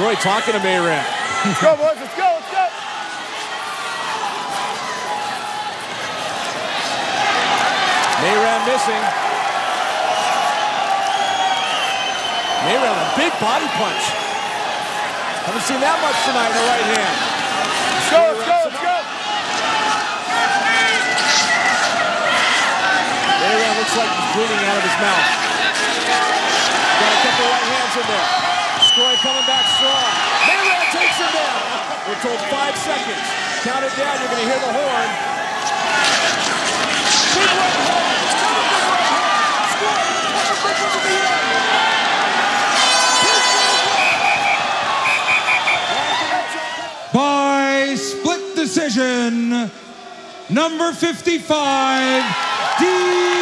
Troy talking to Mayran. Let's go, boys. Let's go. Let's go. Mayran missing. Mayran with a big body punch. Haven't seen that much tonight in the right hand. Let's go. Let's go. Let's go. Mayran looks like he's bleeding out of his mouth. Got a couple right hands in there. Troy coming back strong. Mayran takes him down. We're told 5 seconds. Count it down. You're going to hear the horn. Big right hand. Another big right hand. Troy, another big one to the end. By split decision, number 55, D.